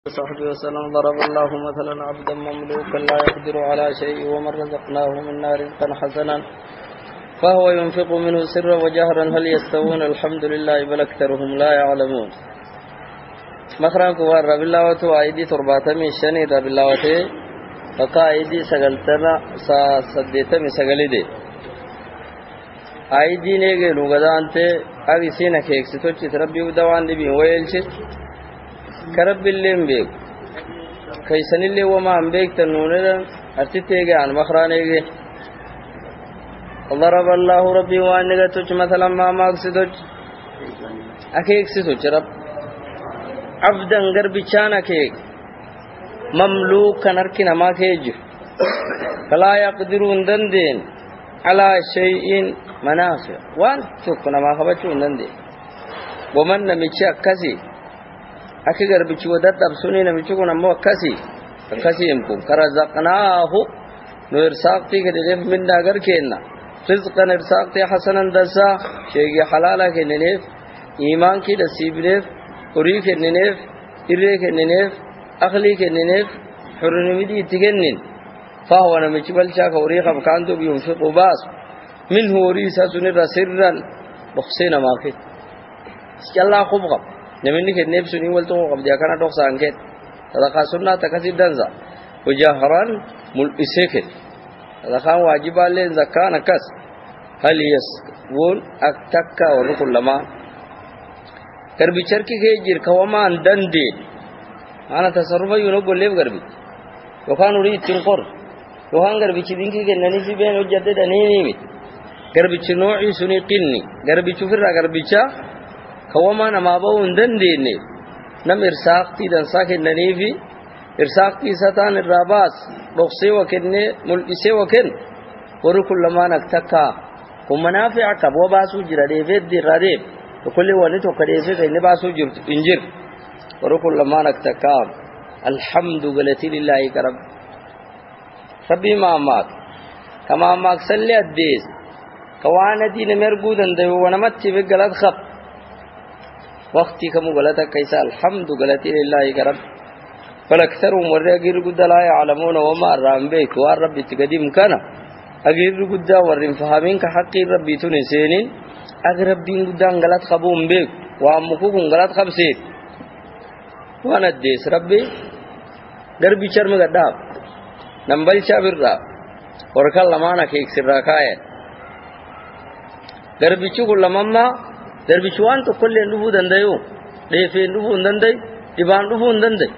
وصحبه وسلم. ضرب الله مثلا عبدا مملوكا لا يقدر على شيء ومن رزقناه منا رزقا حسنا فهو ينفق منه سرا وجهرا هل يستوون الحمد لله بل أكثرهم لا يعلمون. مخرج كوار رب الله وتو أيدي ترباتا من شني رب الله وتي فكا أيدي سجلتنا سديتا من سجلدي أيدي نيجي لوجدا أنت أبي سينا كيك ستوچ تربي ودوان دي بيويلش كرب اللين بيك كيسن اللي وما عم بيك تنوننا أرتيتيجي عن مخرانيجي ضرب الله ربي وانك توچ مثلا ما مقصدوچ أكيك ستوچ رب عبدا غربيچانا كيك مملوك كنركنا ما كيج فلا يقدرون دندين على شيء منافع وان تكنا ما خبچون دندين ومن نمچ كسي أكيد غربيچ ودت أبسوني نمچ كنا مو كسي يمكن كرزقناه نرساقتي كدلف من ناغر كينا رزقا نرساقتي حسنا دسا شيء حلالا كننف إيمان كي دسيبنف قري كننف إري كننف أخلي كننف حرنمدي تجنن فهو نمچ بلشا كوري خبكانتو بينفق باس منه ريسا سنر سرا بخسينا ماكي الله خبغ نمني كنيب سني ولتو قبل كان دوخ سانكت صدقة سنة تكسب دنزا وجهرا ملئسكت صدقة واجب عليه زكاة نكس هل يسون أكتكا وركل لما كربي شركي كيجير كوما دندي أنا تصرفه ينوب ليه كربي وكان يريد تنقر وكان كربي شدينك كنني سبين وجدت دنيني كربي شنوعي سني قني كربي شوفر كربي شا كوما نما باون دنديني نم إرساقتي دنساك الننيفي إرساقتي ستان الراباس بخسي وكني ملئسي وكن وركل لما نكتكا ومنافع كبوا باسو جرادي فيد دي راديب وكل ونتو كديسي كيني باسو انجر وركل لما نكتكا الحمد لله لله كرب ربي ما ماك كما ماك سلي الديس كوانا دين مرقودن ديو ونمتي بقلت خب وقتي كم غلطة كيسا الحمد غلطي لله كرب فالأكثرهم ورغير قد لا يعلمون وما رام بيك والرب تقدم كان أغير قد ورم فهمين كحقي ربي تنسينين أغرب دين قد غلط خبون بيك وأمكوكم غلط خبسيك وانا الديس ربي غربي شرم قدام نمبل شابر را وركال لمانا كيك سراكاية غربي شكل لماما دربيشوان تو كل نبو دندايو ديفين نبو دنداي ديبان نبو دنداي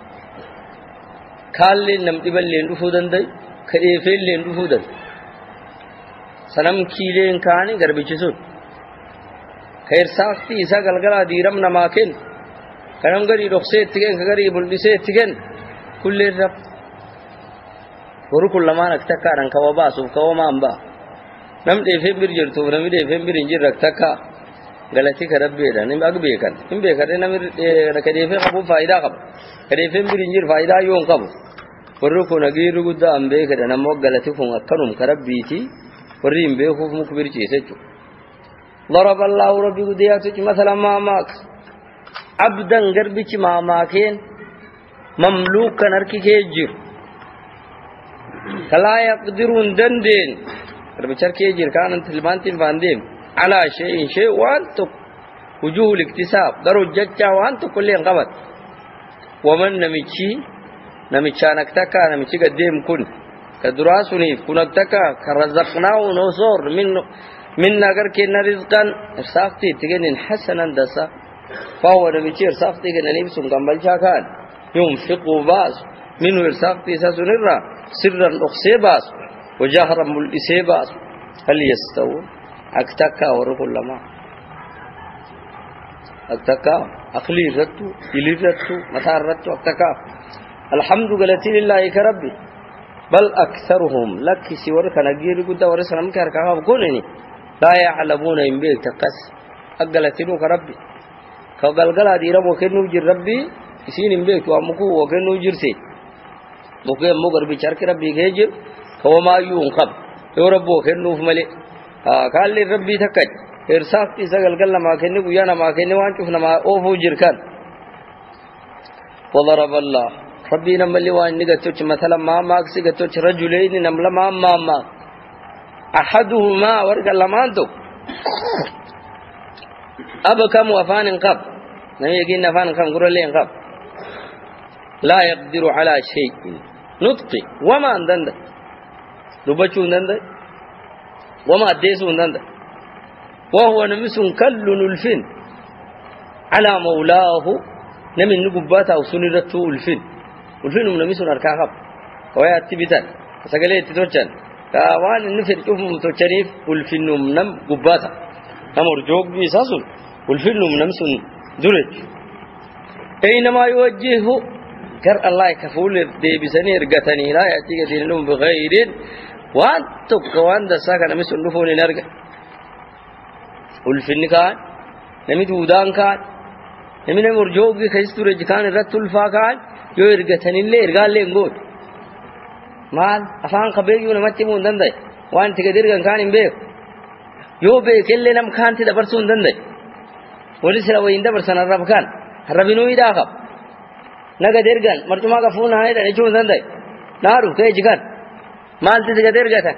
خالي نم ديبل نبو دنداي كديفين نبو دند سنم كيلين كاني دربيشسو خير ساختي إسا غلغلا ديرم نماكن كنم غري رخصي تيجن غري بولديسي تيجن كل رب وركل لما نكتكا ران كوابا سو كوما امبا نم ديفين بيرجرتو نم ديفين بيرنجر ركتكا गलती कर रब्बे दा निम अग बेकन निम बेकर ने मिर कदेफे कबु फायदा कब कदेफे बिरिंजिर फायदा यों कब वरु को नगीरु गुदा अंबे कद नमो गलती फुंग अकनुम करब्बीति वरिम बे खु मुखबिर चेसेचु ضرب الله ربي गुदियातु مثلا ما माक अब्दन गरबिच मा माकेन ममलूक कनरकी केजिर कला यقدرون दंदेन रबचर केजिर कानन तिलमांतिन बांदेम على شيء وانت وجوه الاكتساب درجة وانت كل قبض ومن نمشانك تكا نمشي قديم كن كدراسني كنك تكا كرزقناه نصور من نغر كنا رزقا ارساقتي تجنن حسنا دسا فهو نمشي ارساقتي كنا نبسم قنبل شاكان ينفق باس منه ارساقتي سسنرا سرا اخسي باس وجهرا ملئسي باس هل يستوون أكتكا وركل لما أكتكا أخلي رتو إلي رتو مثار رتو أكتكا الحمد لله كربي بل أكثرهم لك سورك نجير قد ورسلم كركها بكونني لا يعلمون إن بيك تقص أقلتنو كربي كقلقل هذه رب وكنو جر ربي يسين إن بيك وأمكو وكنو جرسي مكو مقر بشارك ربي كيجر كوما ينقب يو رب وكنو فملي قال لي ربي تكج إرساقتي سجل قال ما كني ويانا ما كني وانشوف نما أوفو جركان وضرب الله ربي نمل لي وان نقتوش مثلا ما ماكسي قتوش رجلين نملا ما أحدهما ورق اللمانتو أبكم وفان قب نمي يقين فان قب قرر لين قب لا يقدر على شيء نطقي وما اندند لبچو اندند وما أديسو اندند وهو نمس كل الفين على مولاه نمن نقباتا وسنرته الفين والفين من نمس نركاخب ويا تبتان سقلي تتوچن كوان نفر شوف متوچريف والفين من قباتا امر جوق بيساسون والفين من نمس درج اينما يوجهه كر الله كفول دي بسني رغتني لا ياتي دينهم بغير وان تكوان دسا كان نمس نفوني نرغ والفين كان نمي دودان كان نمي مرجوق كيستورج كان رتل فاكان يو ارغتني لي ارغال لي غوت مال افان خبيغي نمتي مون دنداي وان تگديرغان كان امبه يو به كله نم كانتي دبرسون دنداي ولسلا وين دبرسن رب كان ربينو يداخب نگديرغان مرجما كفون هاي دچون دنداي نارو كيجكان مال تگديرغتا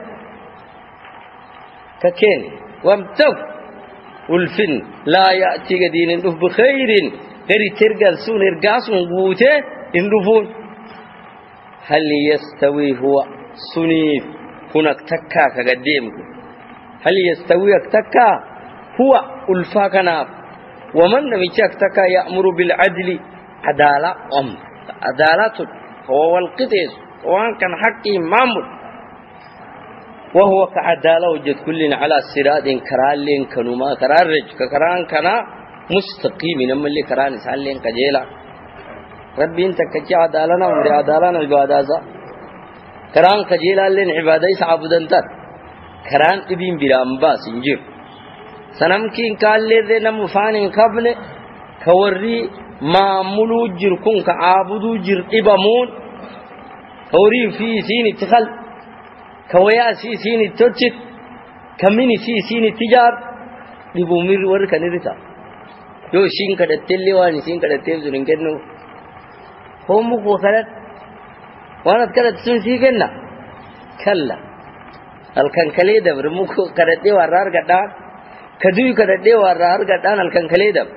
ككين وامتو والفن لا يأتي قدين اندوف بخير غير ترقل سون ارقاسون قوته اندوفون هل يستوي هو سنيف هناك تكا كقديمك هل يستوي تكا هو الفاكنا ومن نميشك تكا يأمر بالعدل عدالة عدالة هو القطيس وان كان حقي معمول وهو كعدالة وجد كلنا على السراد كرالين كنوما كرارج كران كنا مستقيم نما اللي كران سالين كجيلا ربي انت كجي عدالنا وري عدالنا عبادازا كران كجيلا لين عبادي سعبدنتر كران ابين برامبا سنجير سنمكين قال لي نم فانين قبل كوري معمولو جركون كعابدو جر ابامون كوري في سين اتخل كويا سين التوجت كميني سين التجار لبومير ورك نريتا يو شين كدتلي واني سين كدتيب زين كنو هم كو خلت وانا كدت سن سيكنا كلا الكنكلي دبر مكو كدتي ورار غدا كدوي كدتي ورار غدا الكنكلي دب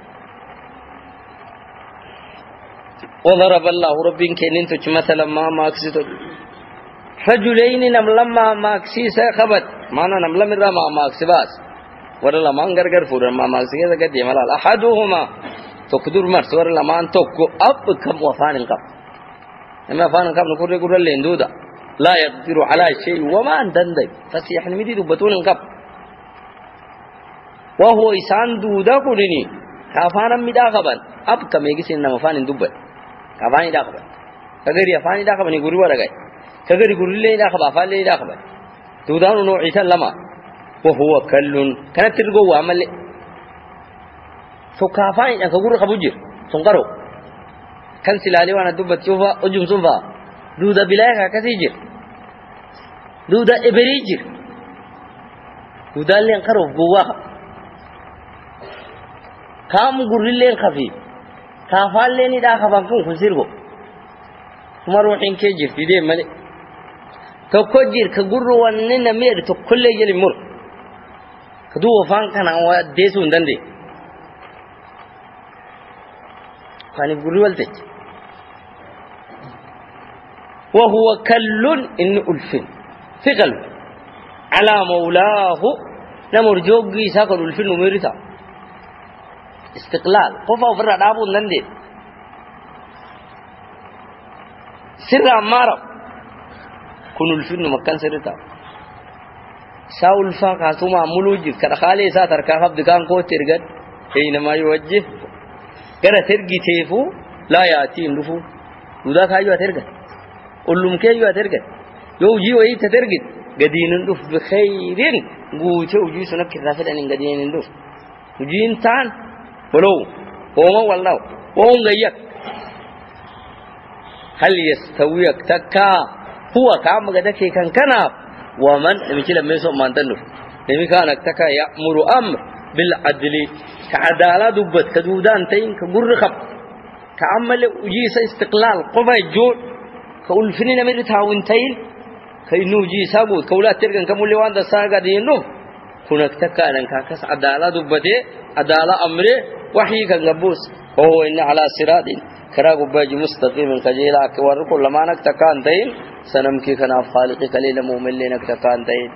وضرب الله ربين كنين تو مثلا ما ماكسيتو رجلين نملما ماكسيسا خبت مانا نملم را ما ماكسباس ورلا مان غرغر فور ما ماكسيسا كدي ملال احدهما تقدر مرس ورلا مان توكو اب كم وفان القب اما فان القب نقول يقول لندودا لا يقدر على شيء وما دندي فسيح نمدي دبتون القب وهو إسان دودا كوريني كافانا مدا خبن اب كم يجسين نمفان دب كافاني دا خبن كغير يفاني دا خبن يقول ولا جاي كغير يقول لي دا خبا فالي دا خبا تودان نوع عيسى لما وهو كل كان ترغو عمل سو كافاي ان كغور خبوجير سونقرو كان سلالي وانا دبت شوفا اجم سنفا دودا بلايك كسيجير دودا ابريجير دودا لين قرو غوا كام غورلين خفي كافالني دا خبا كون خسيرغو مروحين كيجير في دي ملك تكوجير كغورو ونن مير تكل يلي مر كدو وفان كان وديسو ندندي فاني غوري ولتج وهو كل ان الفن ثقل على مولاه نمر جوغي ساكن الفن ميرتا استقلال قفا وفر دابو ندندي سر امارا كن الفن مكان سرتا ساول فاقا ثم ملوجي كدخالي ساتر كهب دكان كو ترغد حينما يوجه كره ترغي تيفو لا ياتي ندفو ودا كايو ترغد اولم كيو ترغد يوجي وي ترغد غدين ندف بخيرين غوچو جي سنك رافدن غدين ندف جين تان ولو وما والله وونغيك هل يستوي تكا هو كام غدكي كان كنا ومن مثل ما يسمى مانتنو نمي كان تكا يأمر أمر بالعدل كعدالة دبت كدودان تين كغر خب كعمل وجيس استقلال قبا الجود كقول فينا نمر تاونتين كإنه جيسا بود كولات تركن كمول لوان دساقا دينو كونك تكالن كاكس عدالة دبته عدالة أمره وحي كنقبوس وهو إن على صراط كرا قباج مستقيم كجيلا كور كل ما نك تكانتين سنمكي كنا خالق كليل مؤمن لنك تكانتين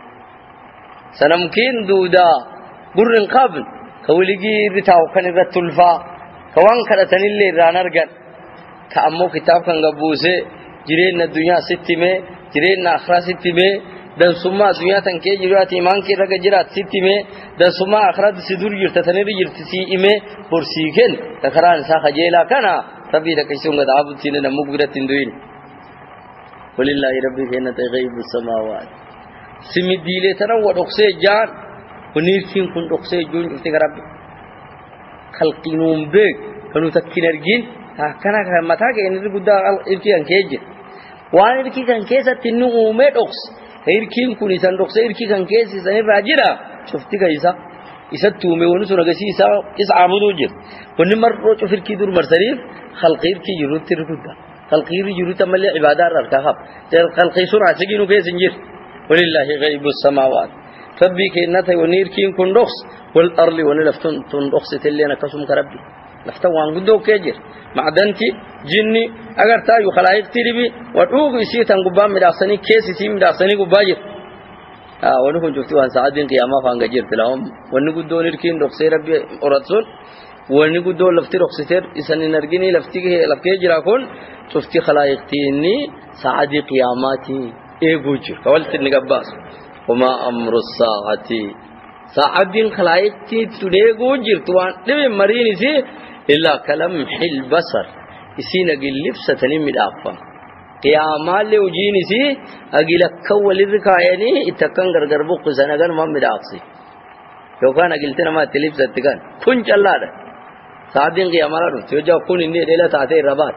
سنمكين دودا برن قابل كوليجي بتاو كن التلفا كوان كرتن اللي رانرجن كأمو كتاب كنقبوسه جرين الدنيا ستمه جرين آخرة ستمه dan summa dunya tan ke jirat iman ke raga jirat sitime dan summa akhirat sidur jirta taniri jirti si ime porsiken takaran sa khajela kana rabbi da kishunga da abu tine na mugiratin duin walillahi rabbi kana ghaibus samawat simidile tan wadokse jan punir kin kun dokse jun ifti rabbi khalqinum be kanu takinergin kana mata ke ni gudda irki an keje wan irki kan kesa tinu ume doks irkin kun isan dokse irki kan kesi sani rajira shufti ga isa tume wonu so nagasi isa abudu jir woni marro to firki dur marsarif khalqir ki yurut tirkuda khalqir yurut amal ibadar arkab khalqi sura siginu kesin jir walillahi ghaibus samawat rabbi kinata wonir kin kun doks wal arli woni laftun tun doks tellena kasum karabbi lafta wan gudo kejir macdanti jinni agar tayu khalaiq tiribi wadugu isitan gubam midaxsani kesi sim midaxsani gubajir wani kun jufti wan saadin qiyama fanga jirtilahum wani gudo nirkin doqse rabbi oratul wani gudo lafti doqsiter isani nargini lafti lafke jira kun jufti khalaiq tini saadi qiyamati egujir kawalti nigabbas wama amru saati saadin khalaiq ti tude gujir tuan debe marini si إلا كلمح البصر يسينا قل لبسة من أفهم قياما اللي وجيني سي أقول كول الركايني إتكنغر قربوك سنغان ما مدعقسي لو كان قلتنا ما تلبسة تكان كنش الله ده ساعدين قياما لارو تيوجا كون إني ليلة تعطي ربات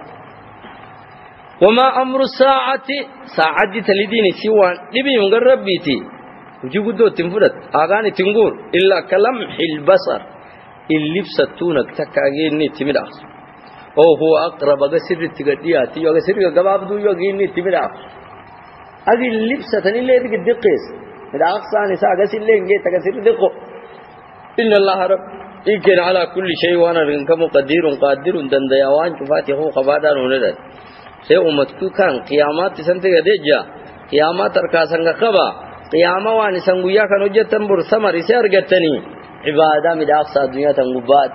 وما أمر الساعة ساعة تلديني سيوان لبي مقرب بيتي وجيقودو تنفرد آغاني تنقور إلا كلمح البصر اللبسة تونك تكاغيني تمدعس أو هو أقرب أغسر التقديات يغسر يغباب دو يغيني تمدعس هذه اللبسة تنيلي ذيك الدقيس مدعس ثاني ساغسر لينجي تغسر دقو إن الله رب إكن على كل شيء وانا رنكم قدير قادر دنديوان شفاته خبادان وندد سي أمتكو كان قيامات سنتك ديجا قيامات ركاسنغ خبا قياما واني سنغويا كانو جتن برسمر سيارغتني عبادة من أقصى الدنيا تنقبات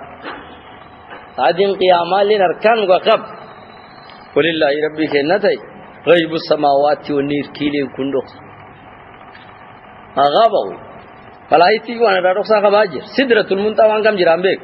هذين قياما لنركان وقب ولله ربي كنتي غيب السماوات والنير كيلي كندوخ أغابوا فلا يتيجوا أنا بدوخ ساقباجر سدرة المنتهى وانكم جرام بيك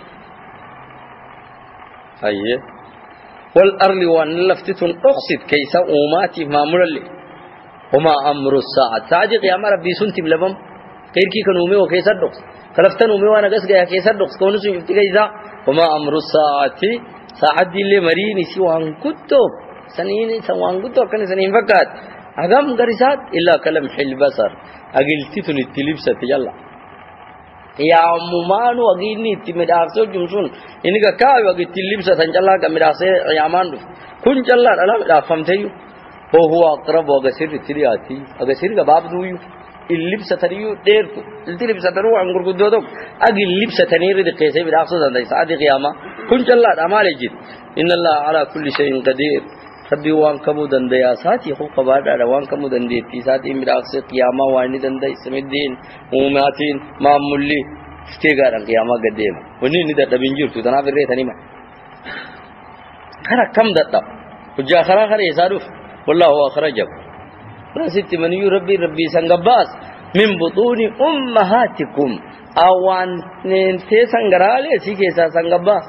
أيه والأرض والنلفتة أقصد كيسا أماتي معمولا لي وما أمر الساعة ساعة قياما ربي سنتم لبم غير كي كنومي وكيسا دوخ خلفتن وموانا قس جاء كيسر دقس كونسو يفتي كيسا وما أمر الساعة ساعة دي اللي مريني سوان كتب سنين سوان كتب كان سنين فقط أقام قريسات إلا كلم حل بصر أقلتي تنتلبسة يلا يا ممانو أقيني تمدافسو جمسون إنك كاوي أقلتي اللبسة تنجلا كمدافسة يامان كن جلا ألا مدافمتيو هو أقرب وأقسر تلياتي أقسر كباب دويو اللبسة تريو ديركو اللبسة تريو عنقر قدودك أجي اللبسة تنير دي قيسي بالعقصة دي سعادي قيامة كنت الله أمال جد إن الله على كل شيء قدير ربي وان كمو دندي ساتي خو قبادة وان كمو دندي تيساتي بالعقصة قيامة واني دندي سمدين وماتين معمولي فتيغارا قيامة قديم ونين ندر دبنجور تنافر ريت نيما خرا كم دتا وجا خرا خرا يسارف والله هو أخرجه رأسيت من يربي ربي سنغباس من بطون أمهاتكم أوان ننتي سنغرالي سيكيسا سنغباس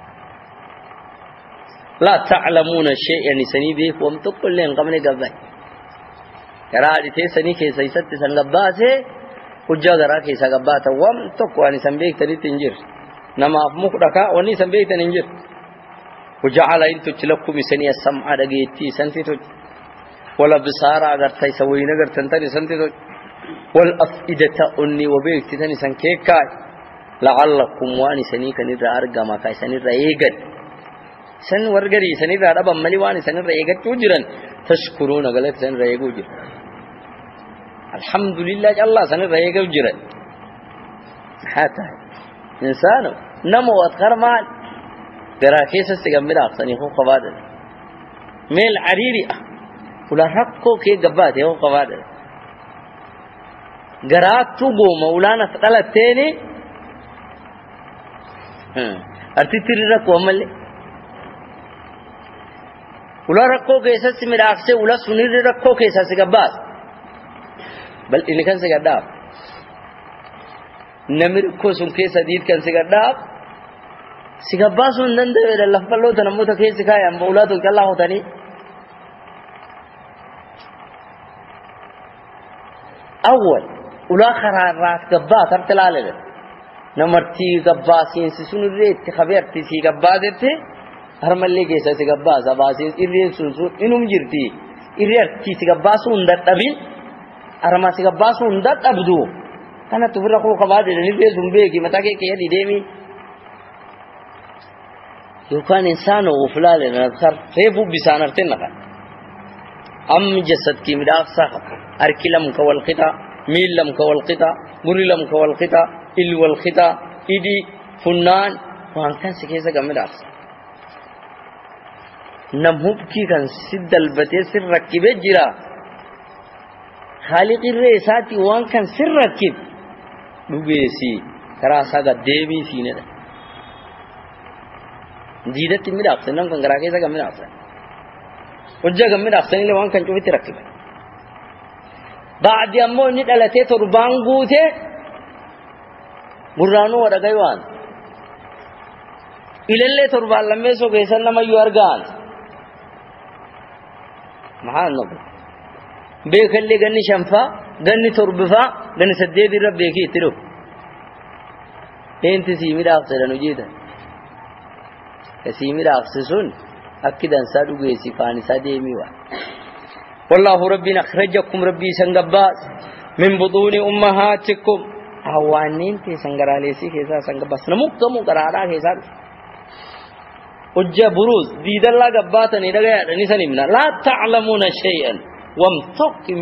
لا تعلمون شيء يعني سني بيك ومتقل لين قمني قبل كرالي تي سني كيسا يسات سنغباس وجا غرا كيسا غباتا ومتقواني سنبيك تري تنجر نما أفمك ركا وني سنبيك تنجر وجعل انتو تلقوا بسني السمع دقيتي سنتي ولا بصارة أجر تيسوين أجر تنتني سنتي والأفئدة أني وبيك تنتني سنكيكاي لعلكم واني سنيك نرى أرقما كاي سنرى إيقن سن ورغري سن رادب ملي وان سن ريغچو جرن تشكرون غلط سن ريغو جر الحمد لله الله سن ريغو جرن حتى انسان نمو اذكر مال دراكيس استغمر احسن هو قواعد ميل عريري ولا حقو كي غبات هو قواعد غراتو غو مولانا تقلتيني ارتي تريرا کومل ولا رکھو کے ایسا سے میرا سے ولا سنیر رکھو کے ایسا سے غبات بل ان کان سے غدا نمر کو سن کے سدید کان سے غدا سگبا سندن دے اللہ پلو تنمو تکے سکھایا مولا تو اللہ ہوتا نہیں اول ولا خرارات غبا ترتلا لے نمرتی غبا سین سن ریت خبر تی سی غبا دتے ہر ملے کے ایسا سے غبا زباسین ارین سن انم جرتی ارتی سی غبا سن دتبی ارما سی غبا سن دتبدو انا تبرقو قباد نی زمبے کی متا کے دی دیمی يكون إنسان وفلان نذكر ريبو بسانرتين نقل أم جسد كي مداف ساقب أركلم كوالقطع ميلم كوالقطع مرلم كوالقطع إلو القطع إدي فنان وان كان سكيسا كمداف نمهب كي كان سد البتي سر ركب جرا خالق الرئيساتي وان كان سر ركب ببيسي كراسا قد ديبي سينه جيدت تمير أحسن نام كان غراكي سا كمير أحسن وجه كمير أحسن اللي وان كان شوفي تركب بعد يوم نيت على تي تربان غوته غرانو ورا غيوان إلى اللي تربان لمبه سو كيسان نما يوارغان مهان نبو بيخلي غني شنفا غني تربفا غني سديد رب بيكي ترو انت سيمير أحسن نجيده كسيمي راخسسون أكيد أنسان وجيسي فاني ساديمي وا والله ربنا أخرجكم ربي سنجباس من بطون أمهاتكم أوانين تي سنجراليسي كيسا سنجباس نمكتمو كرارا كيسا وجه بروز ديد الله جباتا نيرجع نسنيمنا لا تعلمون شيئا وامتقم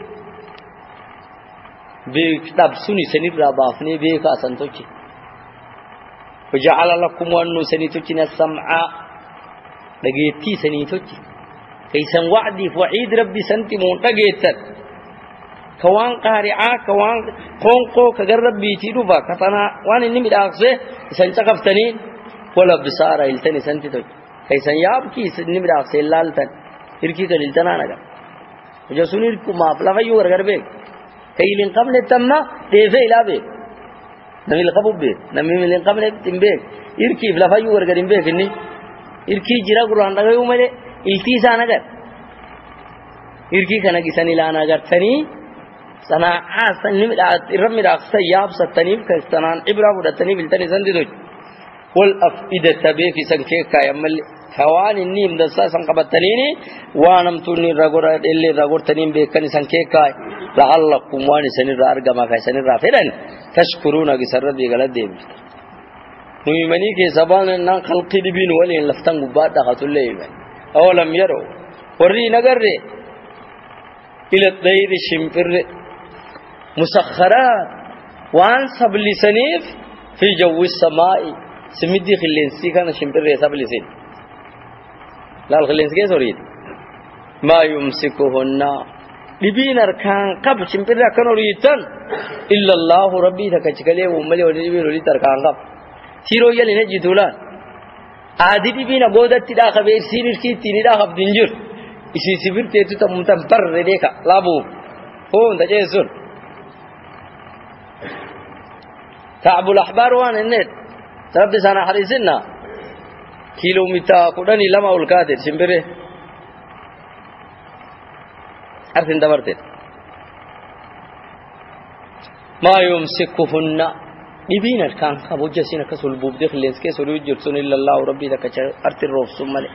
بيك تبسوني سنير رابافني بيك أسنتوكي وجعل لكم وأنه سنيتوكنا السمع لقيتي سنيتوكي كيسا وعدي فوعيد ربي سنتي منتقيتا كوان قارعا كوان قنقو كقر ربي تيروبا كتنا وان النمي الأقصي سنتقفتنين ولا بسارة التني سنتي توكي كيسا يابكي النمي الأقصي اللالتن إركي كاللتنا نقا وجسوني لكم ما فلافيو ورغر بيك كي لنقبل التمنا تيفي لا بيك نمي القبوب بيك نمي من القبل تنبيك إركي فلافيو ورغر بيك إني إركي جرا قرآن رغيو ملي إلتيسا نقر إركي كنا كيساني لانا قر تني صناعة سنمي الرمي الأقصي ياب ستنيب كستنان إبرا ودتنيب التني سندي دوج والأفئدة بيك سنكيكا يمل حوان النيم دسا سنقبتنيني وانم توني رغور اللي رغور تنيم بيكني سنكيكا لعلكم واني سنير أرغما كاي سنير رافرن تشكرون كسرد بيغلد ديب مؤمني كي زبان نان خلقي دبين ولين لفتن غبات دخل ليمن أولم يروا وري نغر إلى الطير شمبر مسخرات وان سبل سنيف في جو السماء سمدي خلينسي كان شمبر سبل سن لا الخلينسي كيف سوريد ما يمسكهن لبين أركان قب شمبر كانوا ريتان إلا الله ربي تكشكله وملي ولي ولي تركان قب سيرو يلي نجي دولا عادي لبين أبودا تدا خبير سير كي تيني دا خب دينجر إسي سبير تيتو تمتم بر رديكا لابو هو انت جيسون تعب الأحبار وان النت تربد سانا حريسنا كيلومتر قداني لما والكادر شمبره أرثن دبرتين ما يمسكهن ببين الكان أبو جسينا كسول بوبدخ لينس كسول يجرسون إلا الله ربي ذاك أرث الروف سمالي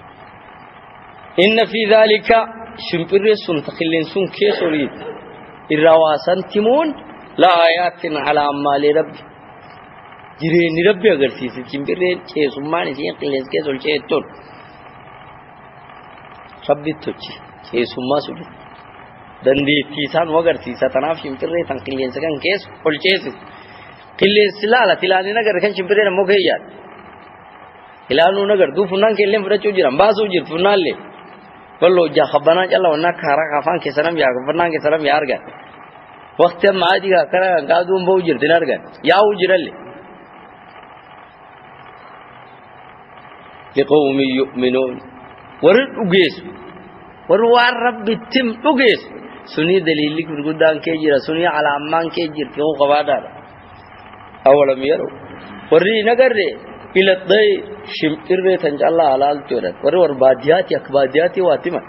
إن في ذلك شمبره سنتخلين سن كسولي الرواسن تمون لا آيات على أمال ربي jireenya rabbi agarsiisa cimbirreen ceesummaan isiin qilleensa keessa ol ceettoon rabbi tochi ceesummaa sudi dandeettii isaan agarsiisa tanaaf cimbirree tan qilleensa kan keessa ol ceessu qilleensi laala tilaanin agarre kan cimbirreen ammoo keeyyaadha ilaaluu nagartuu funnaan keelleen fudhachuu jiran baasuu jirtu funnaallee wallo jaa khabbanaa callaa wannaa kaaraa kaafaan keessa nam yaa funnaan keessa nam yaa argan waqti amma adii kana gaaduun ba'uu jirtin argan yaa'uu jirallee لقوم يؤمنون ورد أجيس وروار رب التم أجيس سني دليل لك برجودان كيجرا سني على أمان كيجر كيو قبادار أولم يروا وري نجر إلى الضي شمتر تنج الله على التورات ورور باديات يكباديات واتما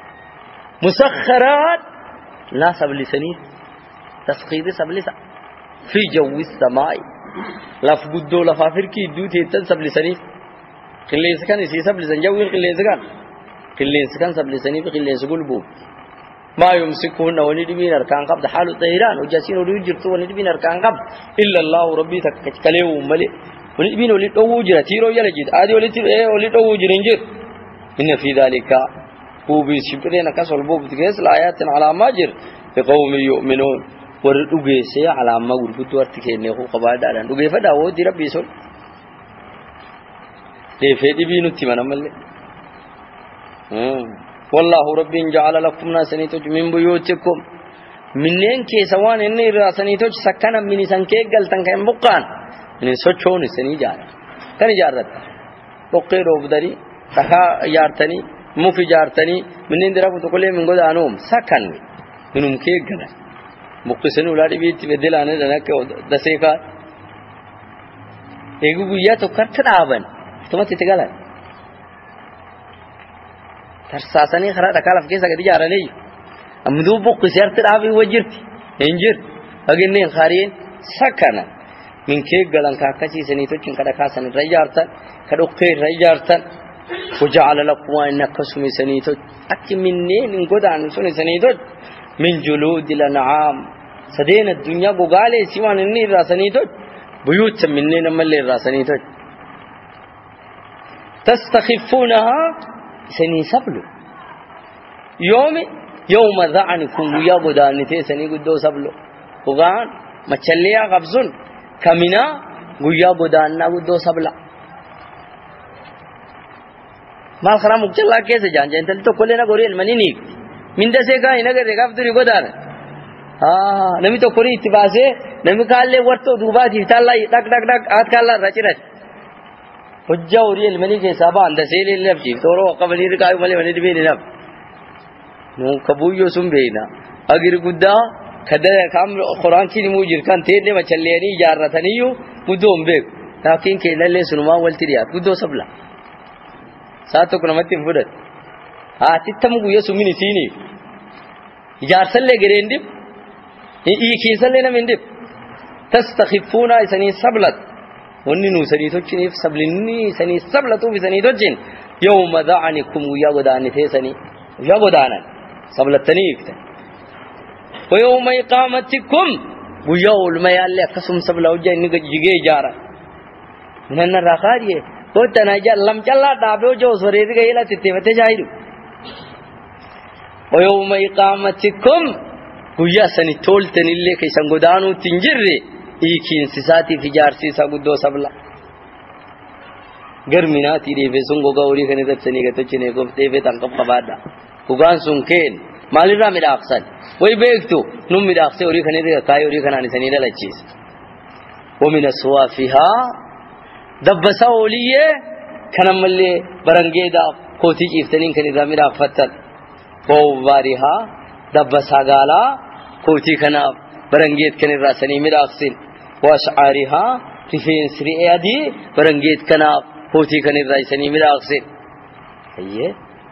مسخرات لا سبل سنين تسخير سبل في جو السماء لف بدو لفافر كي دوت يتن سبل سنين قليس كان يسي سبل سنجوين قليس كان سبل سنين في قليس قلبو ما يمسكون ولدبين أركان قبض حال الطيران وجاسين وليجرتوا ولدبين أركان قبض إلا الله ربي تكليه ملئ ولدبين ولد أوجر تيرو يلجد آدي ولد أوجر انجر إن في ذلك هو بيسبرين كسر بوب تكيس الآيات على ماجر لقوم يؤمنون ورد أجيسي على ما ورد ورتكين يخو قبادان وقيفة داود دي ربي سول لفيد بينو تمانا ملي والله رب جعل لكم ناسنيتوج من بيوتكم منين كيسوان إني راسنيتوج سكنا من سنكيك قلتن كان بقان من سوچون سني جار كان جارت بقي روبدري تها يارتني مفي جارتني منين درابو تقولي من قد أنوم سكن منهم كيك قلا بقي سنو لاري بيت بدلانه دنا دسيكا एगु गुया तो करत आवन तुम तितगला तरसासनी खरा तकालफ के सगदी जा रही अमदु बुक शर्त रावी वजिरती इंजर अगिने खारिन सकना min kee galan ka kaci sanito cin kada ka san rajartan kada ukke rajartan waja'ala lakum wa innaka sumi sanito akki minne nin godan suni sanito min juludil an'am sadena dunya gogale siwan ni rasanito buyut minne namalle rasanito tastakhifunaha sani sablu yawma dha'anikum ya godanite sani guddo sablu gogan machalliya qabzun kamina guyya godaanna guddo sabla mal khara mukchalla kese jaan intal to kolena goriyel manini minda se ka ina gare gafduri godaan nami to kori itibase nami kalle warto dubati tallai dak dak dak at kalla rachirat hujja oriyel mani ke saba anda sele lafji toro qabli ka male mani dibini laf no kabuyo sumbeina agir gudda kada kam Quran ki mujir kan tene machalleri jarrataniyu mudom be takin ke lalle sunuma waltiriya guddo sabla sato kuna matin fudat titam guya sumini sini jar salle gerendip ki salle na mendip tastakhifuna isani sablat wonni nu sani to cini sablinni sani sablatu bi sani dojin yawma da'anikum ya godani te sani ya godana sablatani ikta ويوم إقامتكم ويوم ما يالله قسم سبلا وجه نجي جارا من النراخاريه وتنا جلم جلا دابو جو سوريد غيلا تتيمته جايرو ويوم إقامتكم ويا سني تولتن اللي كي سنغدانو تنجري إيكين سساتي في جارسي ساقودو سبلا गर्मिनाती रे वे सुंगो गौरी खने तब सनी के तो चिने को तेवे तंकप कबादा उगान सुंकेन मालिरा मेरा अक्सर वही बेग तो नुम मेरा अक्सर ओरी खने दे काय ओरी खनाने सनी ला चीज वो मिना सुआफिहा दब्बसा ओलिये खनमल्ले बरंगेदा कोथी इफ्तनिंग खने दा मेरा फतल वो वारिहा दब्बसा गाला कोथी खना बरंगेद खने रा सनी मेरा अक्सर वाशआरिहा तिफिन श्री आदि बरंगेद खना कोथी खने रा सनी मेरा अक्सर ये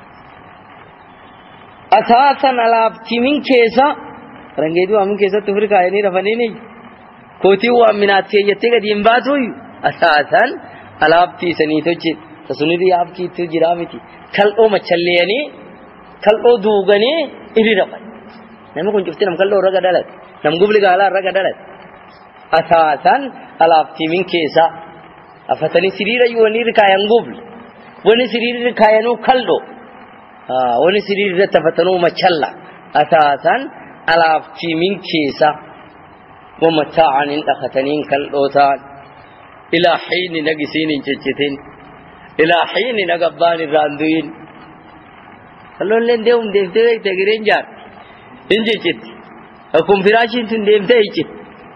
असासन अलाप किमिंग केसा रंगेदु अमिंग केसा तो फिर काहे नहीं रफनी नहीं कोती वो अमिनात के यत्ते का दिन बात हुई असासन अलाप ती सनी तो चित तो सुनी थी आपकी तो जिरामी थी कल ओ मच्छल्ले यानी कल ओ दूगने इरी रफन नमक कुछ चुप्ते नमक लो रगा डालत नमगुबली गाला रगा डालत أساسا ألافتي من كيسا أفتني سرير يوني ركايان قبل وني سرير ركايانو كالدو وني سرير رتفتنو مچلا أساسا ألافتي من كيسا ومتاعا أختنين كالدوتان إلى حين نقسين ججتين إلى حين نقبان الراندوين قالوا لن ديهم ديفتوك تقرين جار إنجت أكم فراشين تنديفتوك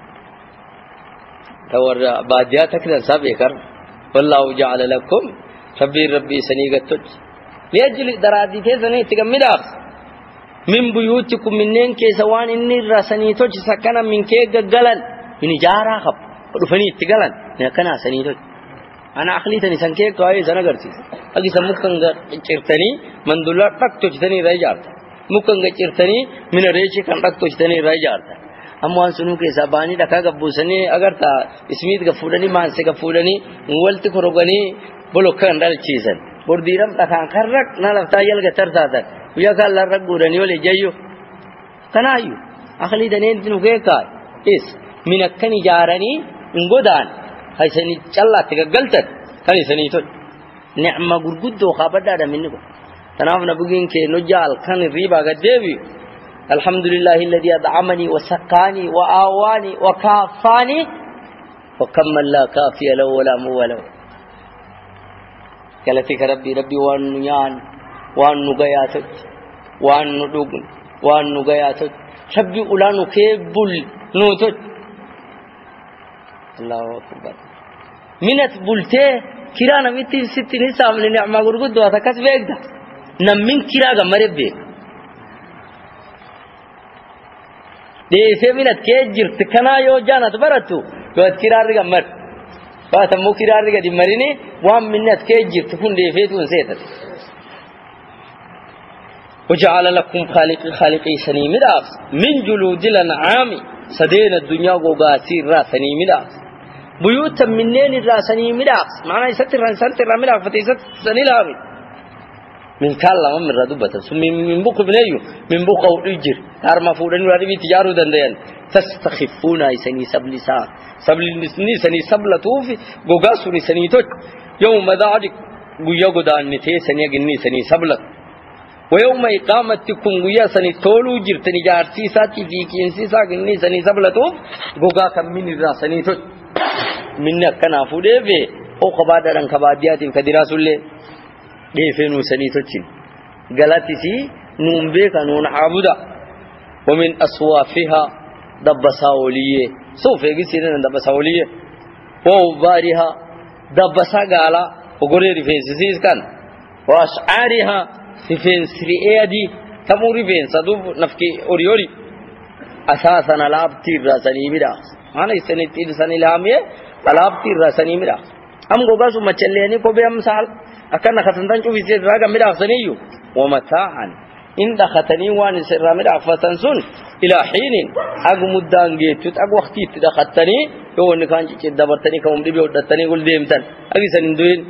تورى بادياتك سابقا والله جعل لكم ربي سنيقتج لأجل درادي تيزني تكمل من بيوتكم منين كيسوان إني رسنيتج سكنا من كيك قلن من جارا خب رفني تقلن نكنا سنيتج أنا أخليتني سنكيك كوي سنقرتي أجي سمكن قرتني من دولار تك تجتني رجعت مكن قرتني من ريشي كان تك تجتني رجعت أموان سنو کے سبانی دکا گبوسنی اگر تا اسمیت گفودنی مانسے گفودنی ولت کروگنی بولو کندل چیزن بردیرم تکان کرک نالفتا یل گتر تاتر ویا کال لرق گورنی ولی جیو کنایو اخلی دنین تنو کے کار اس منکن جارنی انگودان خیسنی چلا تک گلتت خیسنی تو نعمہ گرگدو خابر دا منکو تناف نبگین کے نجال کن ریبا گدیوی الحمد لله الذي أدعمني وسقاني وآواني وكافاني وكمل لا كافي له ولا موله قالتك ربي وان نيان وان نغياتك وان ندوغن وان نغياتك ربي أولانو كيبول نوتك الله أكبر منت بولته كيرانا ميتي ستي نسام لنعمة غرغد واتكس بيكدا نمين كيراغا مريب بيك ديسه منت كيجرت كنا يو جانت برتو قد كيرارغا مر فاتمو كيرارغا دي مريني وام منت كيجرت فون ديفيتون سيتت وجعل لكم خالقي سنيمداس من جلود الانعام سدين الدنيا غوغاسير را سنيمداس بيوت منين را سنيمداس معنى ستر ملا فتيست سنيلامي من كلا من ردبة من بوك بنيو من بوك أو رجير كارما فودن ورادي تجارو دندين تستخفون سني سبلسا سبلسني سني سبلتوف غوغاسوني سني توت يوم ذلك غيا غدان نتي سني غني سني سبلت ويوم إقامتكم غيا سني تولو جرتني جارتي ساتي في كينسي سا غني سني سبلتوف غوغا كمن را سني توت من كنا فودي في أو خبادرن خباديات كدراسولله ديفنو سنيتوچين غلاتيسي نومبه كانون عبدا ومن اصوافها دبساوليه سوفيغي سيرن دبساوليه وبارها دبسا غالا وغوري ريفيسيس كان واشعارها سفين سريادي تموري بين صدو نفكي اوريوري اساسا لابتي راسني بدا انا سنيتي سني لاميه لابتي راسني بدا ام غوغاسو مچليني کو به ام سال أكنا ختنتان شوفي سير راجع مدع سنيو ومتاعا إن دختني وان سير مدع فتنسون إلى حين أجو مدان جيت أجو وقتي تدختني يوم نكان شيء دبرتني كم دبي ودتني قول ديمتن أجي سندوين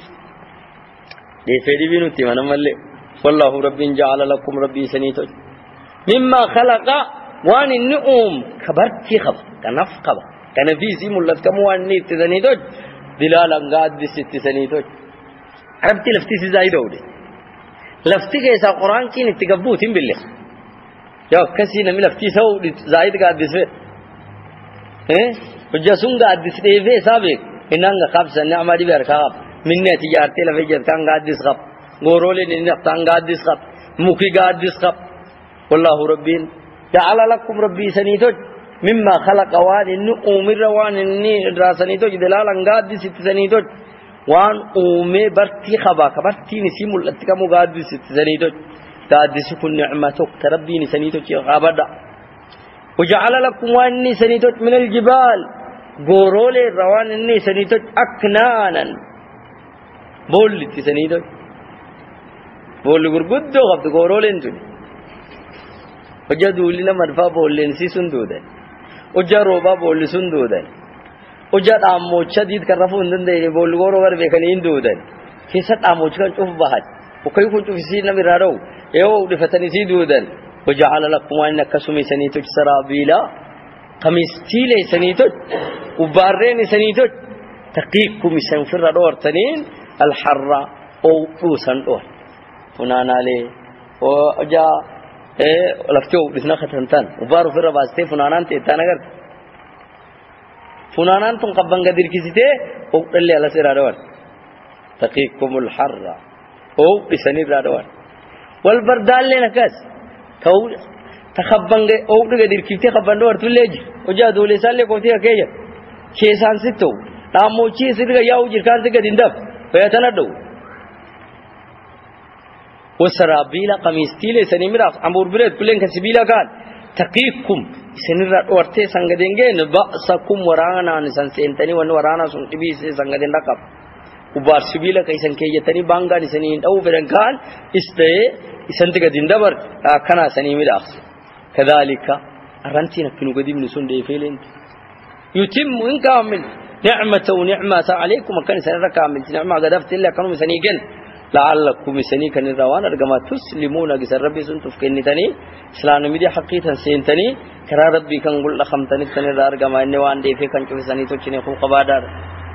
دفدي بينو تيمان ملء والله رب جعل لكم ربي سنيتو مما خلق وان النؤم خبرتي خب كنف خب كنفيسي ملت كم وان نيت سنيتو دلالا قاد دست سنيتو عربتي لفتي زايد أودي لفتي كيسا قرآن كين تقبوتين بالله يا كسي نمي لفتي سو زايد قاعد دسه وجاسون قاعد دسه في سابق إننا خبز النعمة دي بيركاب من تجارتي لفيجر كان قاعد دسخب غورولي ننقطان قاعد دسخب موكي قاعد دسخب والله ربين جعل لكم ربي سنيتوج مما خلق وان إنه أمر وان إني راسنيتوج دلالا قاعد دسه سنيتوج وان أمي برتي خبا كبرتي نسيم الاتكام قاعد سنيتو قاعد سكون نعمتك تربي نسنيتو غابدا وجعل لكم وان سنيتو من الجبال غورول روان سنيتو أكنانا بول سنيتو بول غرغدو غبد غورول انتو وجدوا لنا مرفا بول نسي سندودا وجروبا بول سندودا وجد أموت شديد كرفون دندي بولغورو ور بيكنين دودن كيسات أموت كان شوف بحد وكيف كنت في سيدنا ميرارو يو دفتني سيدودن وجعل لكم أن كسمي سنيتو سرابيلا قميستيلي سنيتو وبارين سنيتو تقيكم سنفر دورتنين الحرة أو روسان دور فنانا لي وجا لفتو بسنا ختنتان وبارو في رباستي فنانان تيتانغر فنانان تون قبان قدير كيسيتي أو اللي على سير دور تقيكم الحرة أو بسنير دور والبردال لنا كاس كو تخبان أو قدير كيسيتي خبان دور تولج وجا دولي سالي كوتي أكيد كيسان ستو ناموچی سرگا یاو جرکان سرگا دندب فیتندو وسرابيلا قميستيل سنيمرا امور بريد كلن كسبيلا كان تقيكم سنرا ورته سنگدنگه نبأسكم ورانا نسنسنتني ون ورانا سنتبي سنگدن لقب وبار سبيلا كيسن كيتني بانغا نسنين او فرن كان استه سنتگا دندبر كنا سنيمرا كذلك ارنتي نكنو قديم نسون دي فيلن يتم ان كامل نعمة ونعمة عليكم كان سنرا كامل نعمة قدفت الله كانوا سنيجن لعلكم سنيك الروان رجما تسلمون جس ربي سنتف كنتني سلام ميدي حقيقة سنتني كرا ربي كان قل لخمتني تني دار جما النوان دي في كان شوف سني توجني خو قبادر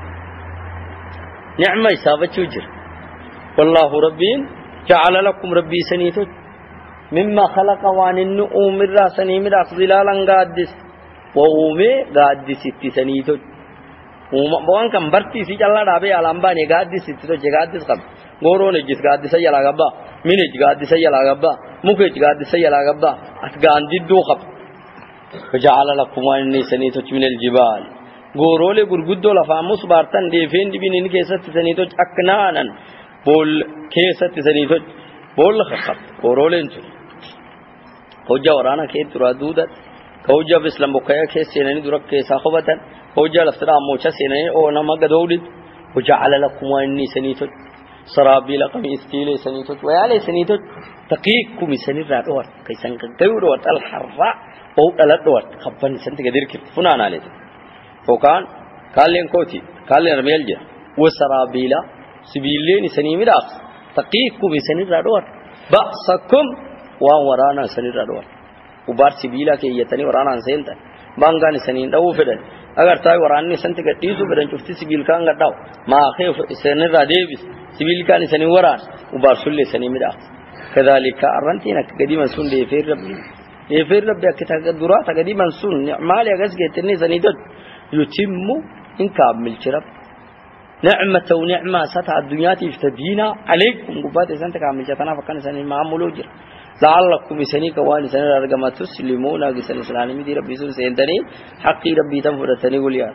نعمة سابت شجر والله ربين جعل لكم ربي سني توج مما خلق وان النؤم الراسني من ظلالا قادس وأومي قادس سني توج وان كم برتي في جلاد أبي علامباني قادس توج قادس قب غورون جس قادس يلا غبا مين قادس يلا غبا مكج قادس يلا غبا أتقان جدو خب فجعل لكم واني سني توج من الجبال غورولي غرغدو لفاموس بارتن ديفين دي بين كيسة سني توج أكنانا بول كيسة سني توج بول خخب غورولين توج خوجا ورانا كيت رادودا خوجا بسلام بكايا كيس سيناني درك كيسا خبتن خوجا لفترة موشا سيناني أو نما قدودد وجعل لكم واني سني توج سرابيل قميصتيل سني توج ويالي سني توج تقيكم سني رادور كيسان كدور الحراء أو الأدور خبان سنت قدير كيف فنان عليه فوكان قال لين كوتي قال لين رميل جا وسرابيل سبيلين سني مراق تقيكم سني رادور بأسكم ورانا سني رادور وبار سبيلا كي يتني ورانا سنت بانغان سني داو فدن اگر تاي وراني سنت گديسو بدن چفتي سبيل كان گداو ما خيف سني راديبس سبيل كان سني وران وبار سل سني مراق كذلك ارنتينا قديما سن دي فير ربي يفير ربي كتا درات قديما سن مال يغس گتني سني دد يتم إن كامل شرب نعمة ونعمة سطع الدنيا تفتدينا عليكم قبات سنت كامل شتنا فكان سنين معمولو جر لعلكم سنين كواني سنين رقما تسلمون قسن سلاني مدي ربي سن سينتني حقي ربي تنفرتني قوليا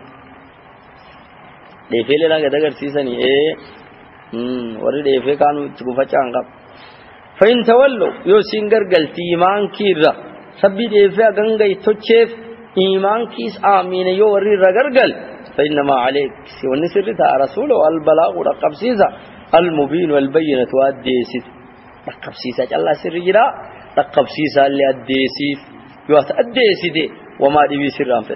ديفي لنا قدقر سيساني ورد ديفي كانوا تقفى چانقب فإن تولوا يو سنگر قلتي إيمان كيرا سبي ديفي أغنغي تچيف إيمان كيس آمين يوري رغرغل فإنما عليك ونسر تا رسول والبلاغ رقب سيسا المبين والبينة والديسيس رقب سيسا الله سر جرا رقب سيسا اللي الديسيس يوات الديسيس وما دي بيسر رانفر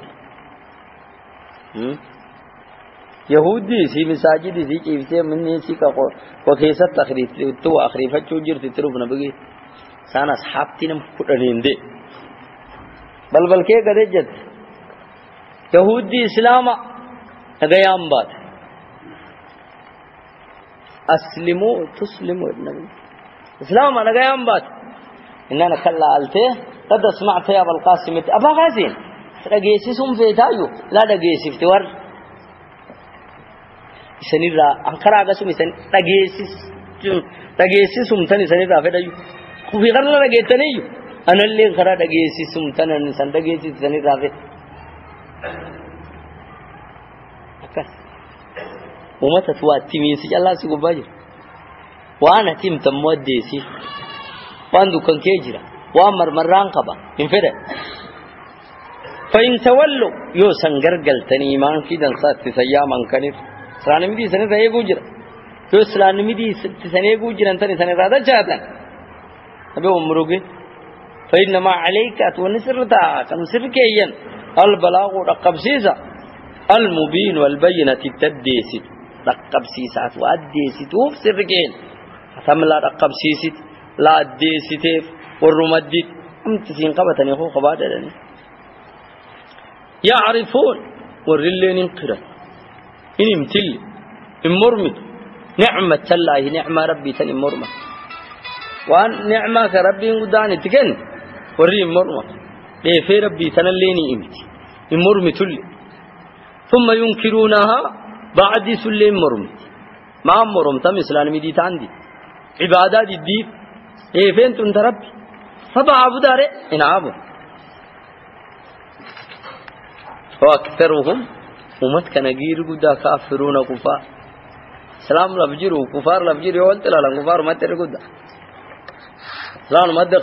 يهودي سي مساجد سي كيفتي من سي وكيسا تخريف تو أخريفة جرت تروف نبغي سانا صحابتنا مفقرين دي بل کے کرے جت یہودی اسلام غیام بات اسلموا تسلموا اسلام انا غیام بات ان انا خلا قلت قد سمعت يا ابو القاسم ابا غازين دغيسسم فيتايو لا دغيسفتور سنيرا انكرا غسم سن دغيسسم تن سنيرا فدايو في غرنا دغيتنيو أنا اللي خرا دقيسي سمتنا نسان دقيسي سني رافت أكس وما تتوات تيميسي الله سيقو باجر وانا تيم تموت ديسي واندو كان كيجرا وامر مران قبا انفره فإن تولوا يو سنگرگل تنيمان في دنسات تسيامان كنير سلانمي دي سني رأيه گوجرا يو سلانمي دي سني گوجرا انتني سني رادا چاہتا ابه عمروگه فإنما عليك أتونسرتا كم سركيا البلاغ رقب سيسا المبين والبينة التديسي رقب سيسا وأديسي توف سركين ثملا رقب سيسي لا أديسي تيف والرمدد أم تسين قبتني أخو قبادة لني يعرفون ورلين انقرا إن امتل امرمد نعمة الله نعمة ربي تن امرمد وان نعمة ربي قداني تكن وري امرمد ليه في ربي تنليني امتي امرمد تلي ثم ينكرونها بعد سلم مرمد ما مرمد تم اسلامي دي تاندي عبادات الدين ايه فين تنت ربي فبعبد عليه انعابه واكثرهم ومت كنغير غدا كافرون كفار سلام لبجرو كفار لبجرو قلت لا كفار ما تري غدا سلام مدق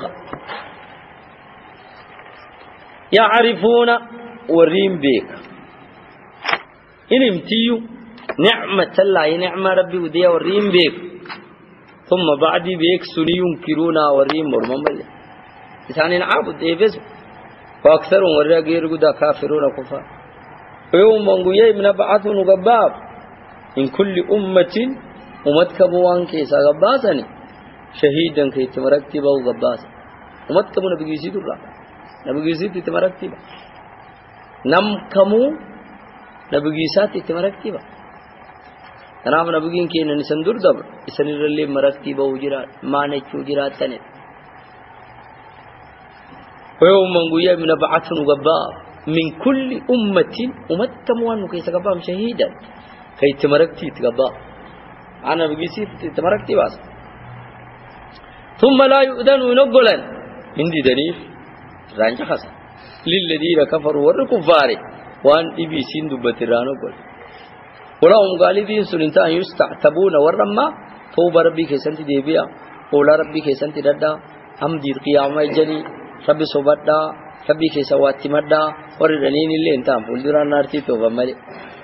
يعرفون وريم بك إن امتيو نعمة الله نعمة ربي وديا وريم بك ثم بعد بك سني ينكرون وريم مرمم لسان عابد إيفز وأكثرهم ورغير غدا كافرون كفار ويوم منغوي من بعث نغباب من كل أمة أمتكبوان كيسا غباسني شهيدا كي تمركتبا وغباس أمتكبو نبغيسي درا نبغيسي تمركتبا نمكمو نبغيسات تمركتبا نام نبغين كي نسندر دبر إسنر اللي مركتبا وجرات مانچ وجرات تنه ويوم منغوي من بعث نغباب من كل أمة أمتكبوان كيسا غبام شهيدا كي تمركتي تغبا أنا بقيسي تمركتي باس ثم لا يؤذن نقلا من دي دليل رانجا خاص للذين كفروا والكفار وان ابيسين دبترانو قل ولهم غالبين سننتا يستعتبون ورما توبه ربي كيسنتي ديبيا ولا ربي كيسنتي ددا هم دي قيامه جني ربي سوبدا ربي كيسواتي مدا وردنين اللي انت فولدران نارتي توبه مالي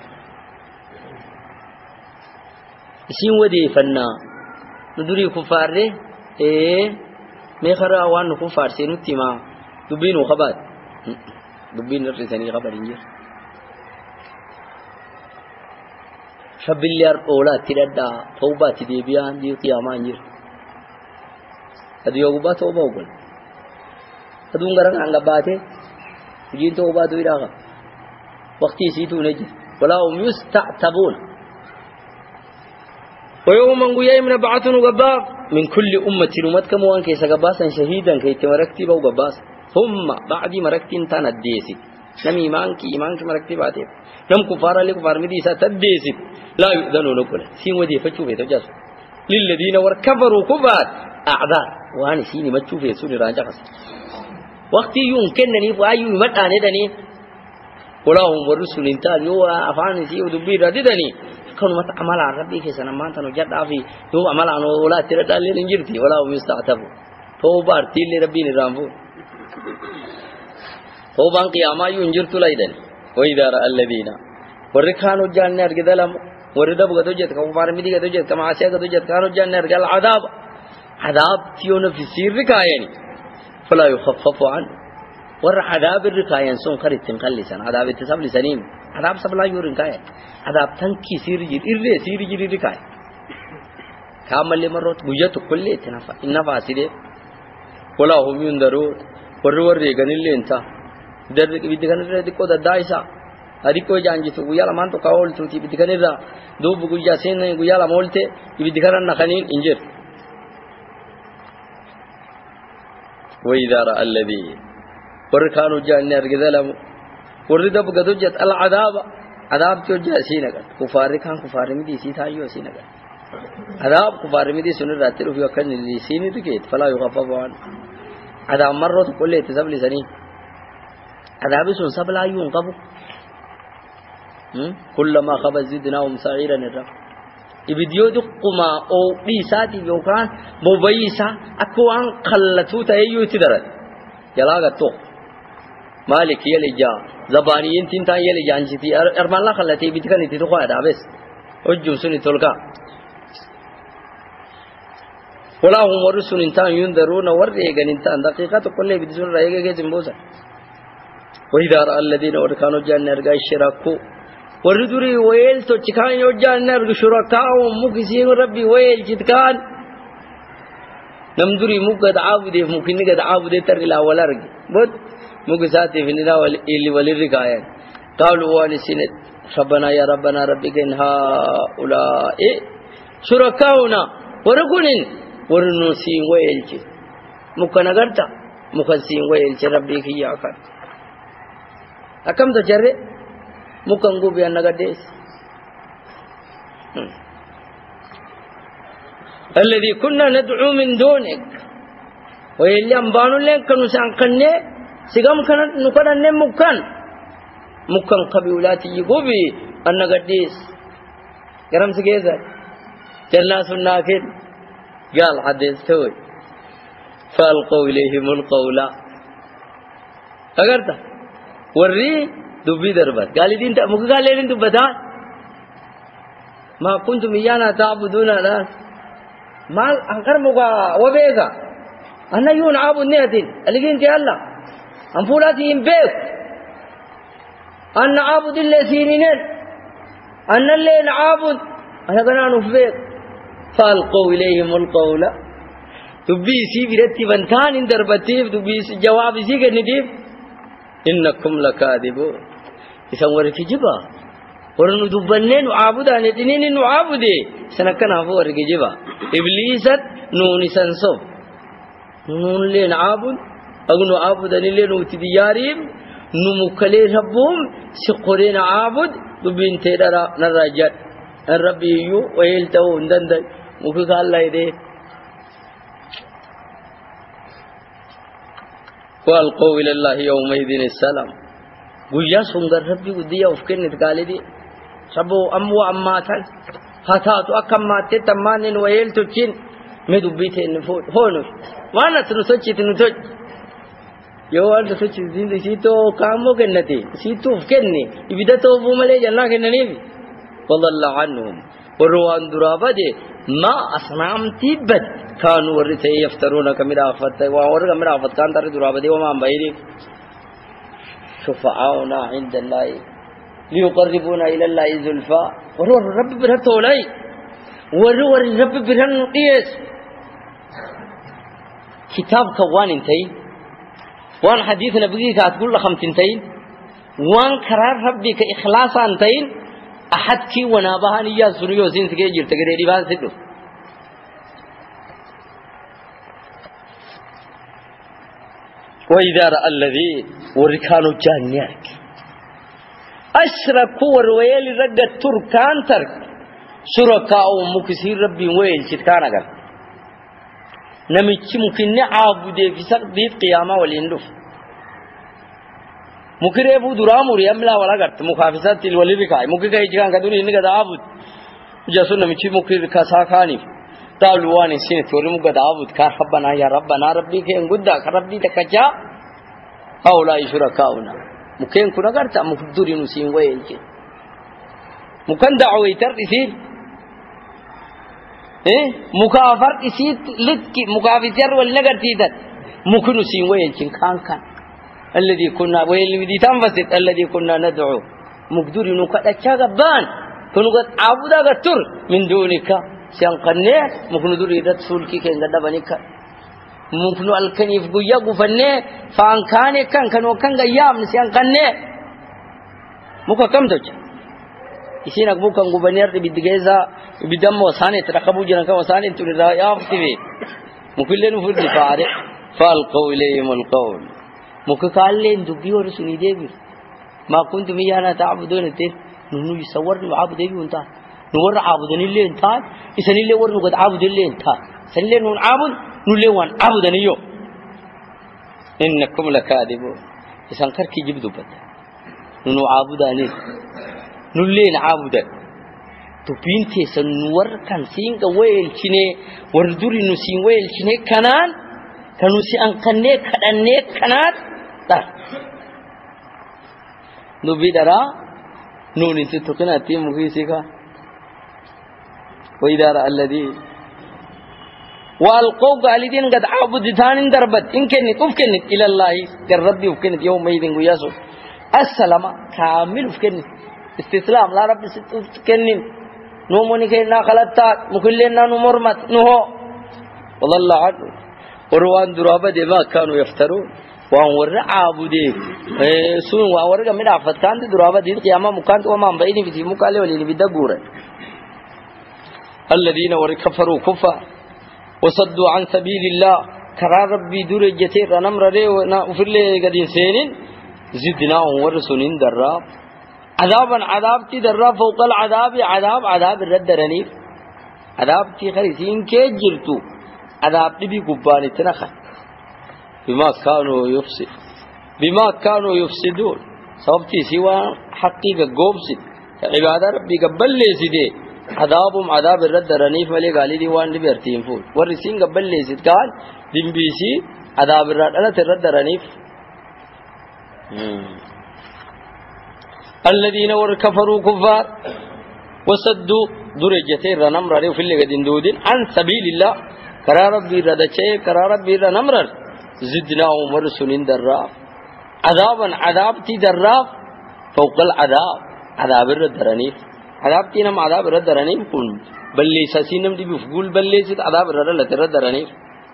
isin wade fanna nuduri kufarre me khara wan kufar senu tima dubinu khabar dubin risani khabar injir shabil yar ola tidada tauba tidebiyan di qiyamah injir adiyo guba tauba ugol adun garang angabate jin tauba duiraga waqti situ naji wala yusta'tabun ويوم قيامنا بعثنا غباب من كل أمة أمتكم وان كيس غباسا شهيدا كي تمركتي بو غباس ثم بعد مركتين تنديسي نم إيمانك مركتي باتي نم كفار لكفار مديسا تديسي لا يؤذنوا لكل سين ودي فتشوفي تجاس للذين وركفروا كفار أعذار واني سيني متشوفي سوني راجع خس وقت يمكنني فأيو متعني دني ولا هم ورسول انتان يو أفاني سيو دبي رددني كون مت عمل ربي كيسنا ما تنو جد أفي يو عمل عنو ولا ترد على الإنجيلتي ولا هم يستعتبوا توبار تيل ربي نرامو توبان قياما ينجرت لايدن وإذا رأى الذين وركانوا جاننا رجدلهم وردب قدوجت كفار مدي قدوجت كما عسى قدوجت كانوا جاننا رجال عذاب تيون في سير ركايني فلا يخفف عنه ور عذاب الركاين سون خريت تنقلسن عذاب التساب لسنين عذاب سبلا يورن كاي عذاب تنكي سيرجي إرّي سيرجي ركاي كامل مرات بوجت كل تنفع النفع سيده ولا هم يندرون ور ريغنيل انت در بيدغن ديكو دايسا اديكو جانجي تو يالا مانتو كاول تو تي بيدغنيرا دو بوجو جاسين يالا مولته بيدغرن نخنين انجر وإذا رأى الذي وركانوا جاننا رجدلهم وردب قدوجت العذاب عذاب توجه سينك كفار كان كفار مدي سيتايو سينك عذاب كفار مدي سنر راتلو في وكان اللي سيني تكيت فلا يخفف عنه عذاب مرة كل تسب لسنين عذاب سن سبلا ينقبو كلما خبز زدناهم سعيرا الرب ibidiyoo duquma oo dhiisaati yookaan mobayisa akwaan qallatu taayuu tidaran jalaaga to malik yelija zabaniyin tinta yelija anjiti arman la qallati bidkan inti toqada bas ujum suni tolka wala hum warusun inta yundaruna warreegan inta daqiiqatu kulli bidsun raayege jimbosa wa idha ra alladina warkanu jannar gaishraku وردوري ويل تو چكان يوجان نرغ شركاء مكسين ربي ويل جتكان نمدوري مكد عابد ممكن نقد عابد تر لا ولا رغ بود مكساتي فينا اللي ولي رغايا قالوا وانسنت ربنا يا ربنا ربك إن هؤلاء شركاؤنا وركنين ورنسين ويلجي مكنا قرتا مكنسين ويلجي ربك يا كان أكم تجري مكان قوبي أنا قديس الذي كنا ندعو من دونك ويلي أمبانو لين كانوا سانقني سيقام كان نقرن مكان قبيلاتي يقوبي أنا قديس كرم سكيزة جلنا سناكين قال حديث توي فألقوا إليهم القول أقرت ورّي دبي دربت قال لي أنت مك قال لي أنت بدأ ما كنتم إيانا تعبدون لا ما أنكر مكا وبيكا أنا يون عابد نيتين اللي أنت الله أم فلاتي بيك أن عابد اللي سينين أن اللي نعابد أنا كنا نفيك فألقوا إليهم القول دبي سي برتي بنتان إن دربتيف دبي جواب سي كنديف إنكم لكاذبون يسمور في جبا ورنو دبنين عابدان يتنين نعابدي سنكنا فور في جبا إبليست نون سنسو نون لين عابد أغنو عابدان لين وتدياريم نمكلي ربهم سقرين عابد دبين تيرا نراجات الربي يو ويلتو ندند مكي الله يدي والقوا إلى الله يومئذ السلام ويا سونغر ربي وديا وفكن نتقالي دي سبو أمو أماتن هاتاتو أكمات تمانين ويلتو تشين مدبيتين فوت هونو وانا تنسوچي تنسوچ يوال تنسوچي زين سيتو كامو كنتي سيتو فكني إبدا توبو ملي جنا كنني وضل عنهم وروان درابة دي ما أصنام تيبت كانوا ورثي يفترون كمرا أفت وأور كمرا أفت كان ترى درابة دي وما بيري شفعاؤنا عند الله ليقربونا إلى الله زلفا ورو الرب برهت ولاي ورو الرب برهن قيس كتاب كوان انتهي وان حديث نبيك هتقول لك 5 وان قرار ربك إخلاصا انتهي أحد كي ونابها نيا سوريو زين تجير تجري بان سدو وإذا رأى الذي وركانوا جانيك أشركوا ورويل رجع تركان ترك شركاء مكسير ربي ويل شتكان أجر نمشي ممكن نعبد في سقف قيامة والإندوف ممكن يبود راموري أملا ولا قرط مخافزات الولي بكاي ممكن كاي جان كدوني إنك دعابود جاسون نمشي ممكن كساكاني تالواني سين توري ممكن دعابود كربنا يا ربنا ربي كين قدا كربي تكجا أولا يشركاؤنا ممكن كنا قرط مقدوري نسين ويلك ممكن دعوة ترسيل مكافر إسيت لك مكافزير ولا قرطيدت ممكن نسين ويلك كان الذي كنا ويلي تنفست الذي كنا ندعو مقدور نكذا شغبان كنوا قد عبدا قتر من دونك سينقني ممكن دور يدت سولكي كندا بنيك ممكن الكنيف غيا غفني فان كان كانوا كان غيام سينقني muka kam docha isina bukan gubernur di bidgeza bidam wasane tarakabu jana ka wasane tuli ra yaftivi mukillen furdi faare falqaw ilayhim alqawl mukakallen dubi or suni devi ma kuntum yana ta'budun te nunu yisawar nu abudevi unta nuwar abudani le enta isani le war nu gad abudani le enta sanle nu abud nu le wan abudani yo innakum lakadibun isan karki jibdu bat nunu abudani nullen abudan to pinte sanuwar kan singa wayel cine warduri nu sin wayel cine kanan kanu si an kanne kadanne kanat ta no bidara nuni to kana timu hisika wa idara alladhi والقوا قالدين قد عبد ثان دربت إن كنت أفكنت إلى الله كالرب أفكنت يوم يدين قياسه السلام كامل أفكنت استسلام لا رب أفكنت نومني كنا خلطات مكلنا نمرمت نهو والله عنه وروان درابة ما كانوا يفترون وان ورع عبودي سون وان ورع من عفتان درابة دين قيامة مكان وما بيني في مكالي وليني بدقورة الذين وركفروا كفا وصدوا عن سبيل الله كرار ربي دور جتير نمر ري وفر لي قدين سينين زدناهم ورسولين دراب عذابا عذاب تي دراب فوق العذاب عذاب الرد رنيف عذاب تي خريسين كجرتو عذاب تي بقبان تنخ بما كانوا يفسدون صوبتي سوى حقيقة قوبسد عبادة ربي قبل لي سيدي عذاب الرد رنيف ملي قال لي وان بيرتين فول ورسين قبل لي سيد قال دين بيسي عذاب الرد رنيف الذين كفروا كفار وصدوا درجتين رنمر في اللي قدين دودين عن سبيل الله كرار ربي ردچه كرار ربي رنمر زدناهم ورسولين دراب عذاب تي دراب فوق العذاب عذاب الرد رنيف عذاب تي نم عذاب الرد رنيف كن بلي ساسينم دي بفقول بلي سيد عذاب الرد رنيف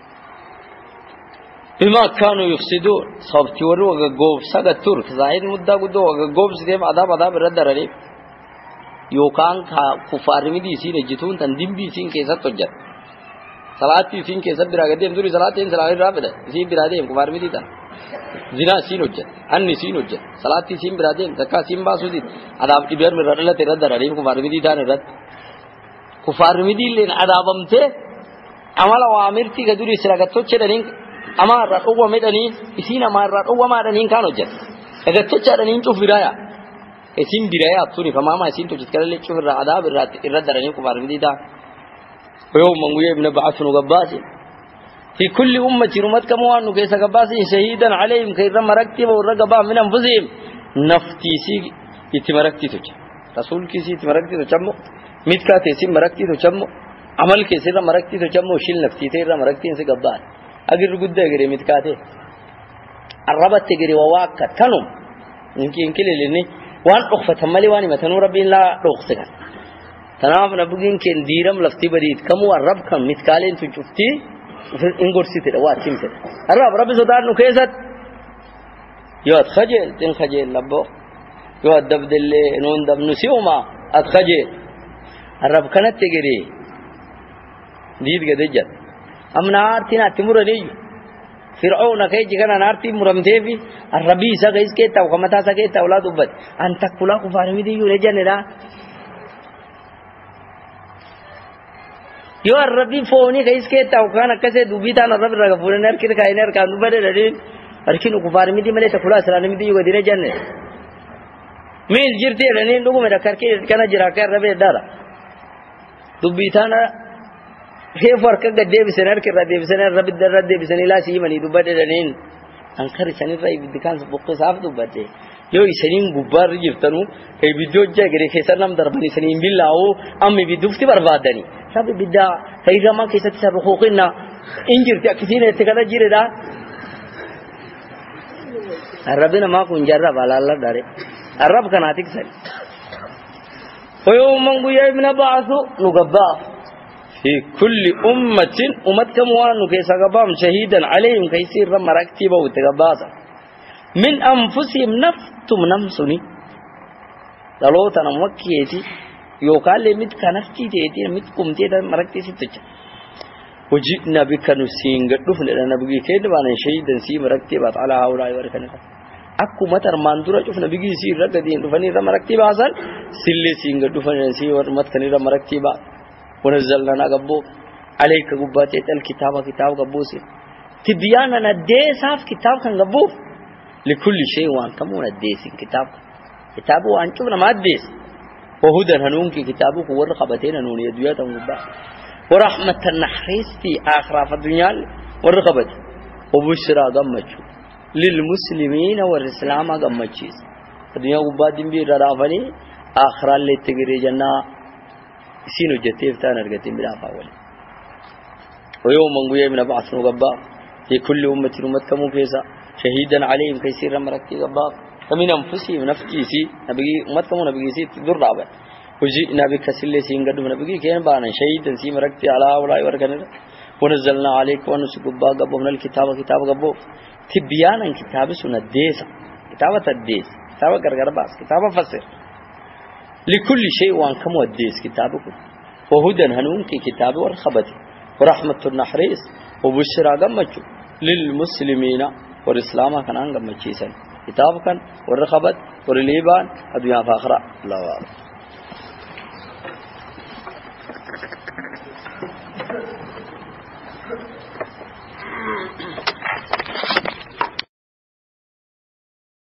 بما كانوا يفسدون صوبتي ورو غوب سغ ترك ظاهر مدة قدو غوب سيدم عذاب الرد رنيف يوكان كفار مدي سين جتون تندم بي سين كيسا تجد صلاة سين كيسا براغدين دوري صلاة رابطة سين برادين كفار مدي تا زنا سين وجد أني سين وجد صلاة سين برادين زكاة سين باسو دي عذاب تبير من رد الله ترد رنيف كفار مدي تا نرد كفار مدي لين عذابم ته عمل وامر تي قدوري سراغت توچه رنين أما رأوا مدني إسينا ما رأوا ما رنين كانوا جد إذا توچه رنين شوف برايا إسين برايا أبصوني فما إسين توجد كلا لك شوف العذاب الرد رنين كفار مدي تا ويوم من ابن بعث نقباس في كل أمة رمت كموان كيس قباس شهيدا عليهم كي رمركتب والرقبا من أنفسهم نفتي سي يتمركتي توجه رسول كيسي يتمركتي توجمو ميتكا تيسي مركتي توجمو عمل كيسي رمركتي توجمو شيل نفتي تي رمركتي سي قبال أجر قد أجري ميتكا تي الربط تجري وواك تنم يمكن لني وان أخفت همالي واني مثنو ربي لا رخصك تناف نبغين كن ديرم لفتي بريد كم والرب كم متكالين تشوفتي إنغورسي ترى واتشين ترى الرب سودار نكيسات يود خجل تين خجل لبو يود دبدل نون دب نسيوما أتخجل الرب كانت تجري ديد قدجت أم نارتنا تمر لي فرعون كيج كان نارتي مرمته في الربي ساقيس كيتا وكمتا ساقيتا أولاد أبد أنت كلا كفارمي دي يرجع نرا يو الربي فوني كيس كيتا وكان كسي دوبيتا الرب رغفور نر كده كاينر كانو بده لدين أركين كفارمي دي ملي تكلا سلامي دي يو ديره جنة مين جرتي لنين دوغو ميرا كركي كنا جراكه ربي دارا دوبيتا هي فرق قد بسنر كرا بسنر رب الدرد بسن لا شيء مني دوبده لنين انكر سن راي بدكان بوق صاف دوبده يو سنين غبار يفتنو كي بيدو جاغري كيسرنم دربني سنين بالله امي بدفتي بربادني سب بدا كيرما كيست حقوقنا انجرت كثير اتكدا جيردا ربنا ما كون جرب على الله داري الرب كاناتك سن ويوم من ابن بعث نغبا في كل أمة كم وانو كيسا قبام شهيدا عليهم كيسير رم ركتبا وتقباسا من أنفسهم نفتم نمسوني لو تنمكيتي يوكال لمت كنفتي تيتي مت كمتي مركتي ستجا وجئنا بك نسين قدوف لنا نبغي كيد وانا شهيدا سي مركتبا على هؤلاء وركنك أكو متر ماندورا شوف نبغي سي ركدين رفني رم ركتبا حسن سلي سين قدوف سي ورمت كني رم ركتبا ونزلنا قبو عليك قبات الكتاب كتاب قبوسي تبيانا نديساف كتاب كان قبو لكل شيء وان كمون الديس كتاب وان شوفنا ما الديس وهدى هنون كي كتابك ورقبتين هنون يدويات قبا ورحمة النحريس في آخر في الدنيا ورقبت وبشرى قمتشو للمسلمين والإسلام قمتشيس الدنيا قبا دنبي رافني آخر اللي تقري جنة سينو جتيف تانا رقتين بلا فاولي ويوم من قوية من بعث نقبا في كل أمة كمو كيسا شهيدا عليهم كيسير مركتي قبا فمن أنفسهم نفسي نبقي أمت كمو نبقي سي تدر رابع وجئنا بك سلي سين قدم نبقي كين بانا شهيدا سي مركتي على أولاي ورقنا ونزلنا عليك ونسك قبو من الكتاب كتاب قبو تبيانا كتاب سنة ديسة كتابة الديس كتابة قرقر باس كتابة فسر لكل شيء وانكم والديس كتابكم وهدى هنون كي كتاب والخبتي ورحمة النحريس وبشرى قمتشو للمسلمين والإسلام كان قمتشيسا كتاب كان والرخبت والليبان الدنيا فاخرة الله أعلم